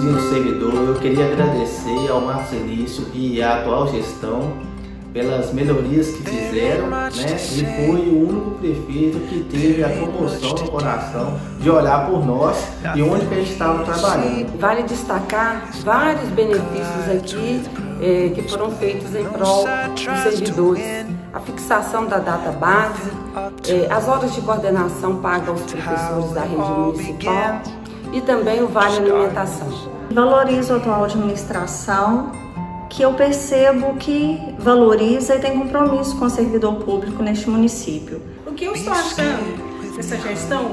senhor servidor, eu queria agradecer ao Marcos Elício e à atual gestão pelas melhorias que fizeram, né? E foi o único prefeito que teve a comoção no coração de olhar por nós e onde que a gente estava trabalhando. Vale destacar vários benefícios aqui que foram feitos em prol dos servidores. A fixação da data base, as horas de coordenação pagas aos professores da rede municipal e também o Vale Alimentação. Valorizo a atual administração, que eu percebo que valoriza e tem compromisso com o servidor público neste município. O que eu estou achando dessa gestão,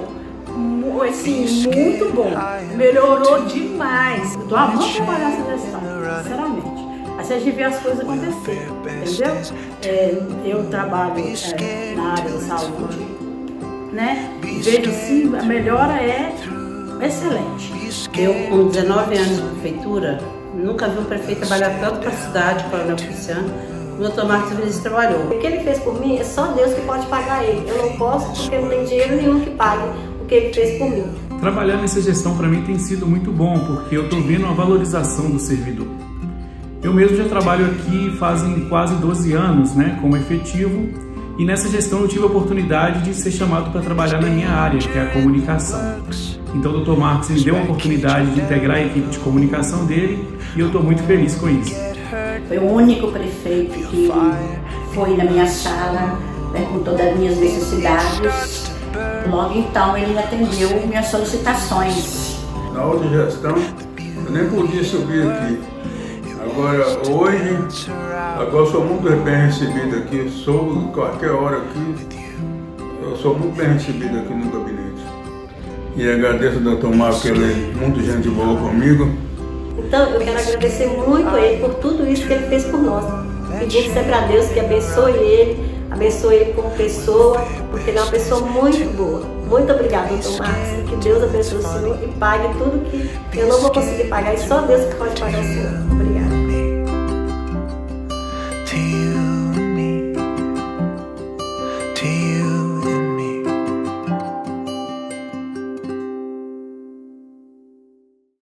assim, muito bom, melhorou demais. Eu estou amando trabalhar essa gestão, sinceramente. Assim a gente vê as coisas acontecer, entendeu? Eu trabalho na área da saúde, né? Vejo assim, a melhora é excelente. Eu, com 19 anos de prefeitura, nunca vi um prefeito trabalhar tanto para a cidade, Coronel Cristiano, como o Dr. Marcos Elício trabalhou. O que ele fez por mim é só Deus que pode pagar ele. Eu não posso porque não tem dinheiro nenhum que pague o que ele fez por mim. Trabalhar nessa gestão para mim tem sido muito bom, porque eu estou vendo a valorização do servidor. Eu mesmo já trabalho aqui fazem quase 12 anos, né, como efetivo, e nessa gestão eu tive a oportunidade de ser chamado para trabalhar na minha área, que é a comunicação. Então o Dr. Marcos me deu a oportunidade de integrar a equipe de comunicação dele e eu estou muito feliz com isso. Foi o único prefeito que foi na minha sala, perguntou das minhas necessidades. Logo então ele atendeu minhas solicitações. Na outra gestão eu nem podia subir aqui. Agora hoje, agora sou muito bem recebido aqui, sou qualquer hora aqui, eu sou muito bem recebido aqui no gabinete. E agradeço ao Dr. Marcos, que ele é muito gente boa comigo. Então eu quero agradecer muito a ele por tudo isso que ele fez por nós. Pedir sempre a Deus que abençoe ele como pessoa, porque ele é uma pessoa muito boa. Muito obrigada, Dr. Marcos, que Deus abençoe o senhor e pague tudo que eu não vou conseguir pagar, e só Deus que pode pagar o senhor. Obrigada.